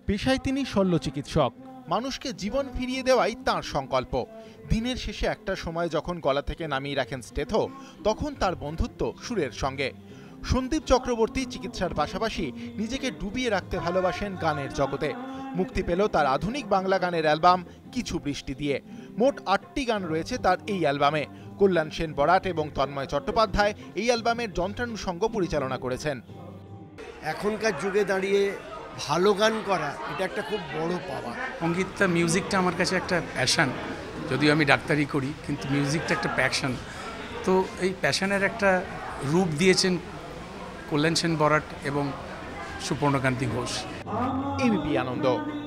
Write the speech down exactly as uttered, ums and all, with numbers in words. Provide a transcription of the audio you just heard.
পেশায় তিনি শল্য চিকিৎসক। মানুষকে জীবন ফিরিয়ে দেওয়াই তাঁর সংকল্প। দিনের শেষে একটা সময় যখন গলা থেকে নামিয়ে রাখেন স্টেথো, তখন তার বন্ধুত্ব সুরের সঙ্গে। সন্দীপ চক্রবর্তী চিকিৎসার পাশাপাশি নিজেকে ডুবিয়ে রাখতে ভালোবাসেন গানের জগতে। মুক্তি পেল তার আধুনিক বাংলা গানের অ্যালবাম কিছু বৃষ্টি দিয়ে। মোট আটটি গান রয়েছে তার এই অ্যালবামে। কল্যাণ সেন বরাট এবং তন্ময় চট্টোপাধ্যায় এই অ্যালবামের যন্ত্রানুষঙ্গ পরিচালনা করেছেন। এখনকার যুগে দাঁড়িয়ে ভালো গান করা এটা একটা খুব বড় পাওয়া। সঙ্গীতটা, মিউজিকটা আমার কাছে একটা প্যাশন। যদিও আমি ডাক্তারি করি, কিন্তু মিউজিকটা একটা প্যাশন। তো এই প্যাশনের একটা রূপ দিয়েছেন কল্যাণ সেন বরাট এবং সুপর্ণকান্তি ঘোষ। এবিপি আনন্দ।